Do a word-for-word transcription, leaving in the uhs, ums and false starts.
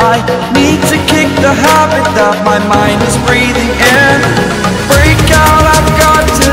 I need to kick the habit that my mind is breathing in. Break out, I've got to